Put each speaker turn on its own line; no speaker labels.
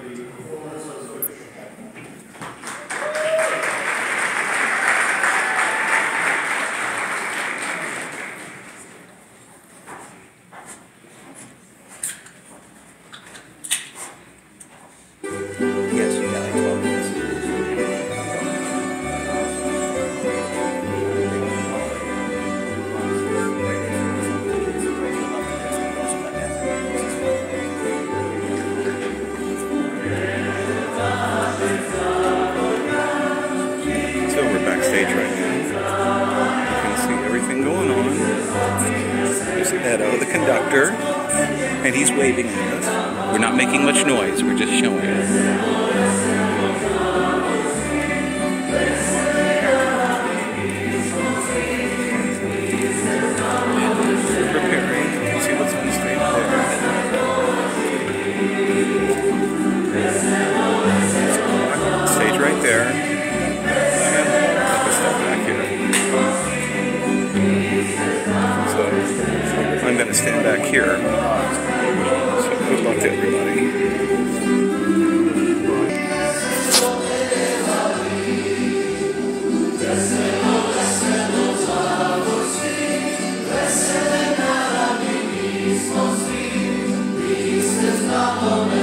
Yes, you got like 12 minutes. So we're backstage right now. You can see everything going on. There's Edo, the conductor, and he's waving at us. We're not making much noise, we're just showing it. Preparing. You can see what's on stage there. Stage right there. And take a step back here. So I'm going to stand back here. So good luck to everybody.
Not